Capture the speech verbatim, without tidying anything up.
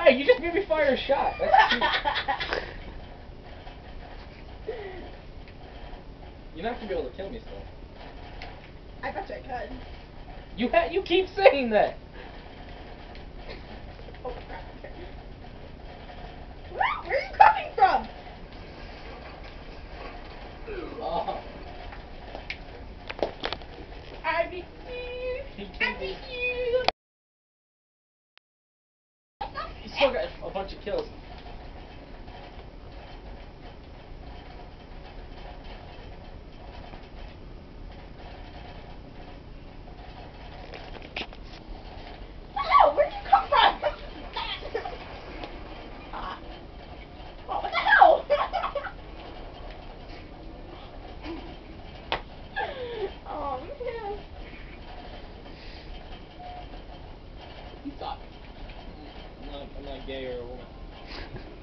you just made me fire a shot. That's cute. You're not gonna be able to kill me still. I bet you I could. You ha you keep saying that. Oh crap. Where, where are you coming from? Oh. I beat you. I beat you. You still got a bunch of kills. Hello, where'd you come from? Ah. Oh, what the hell? Oh man. You thought I'm not, I'm not gay or a woman.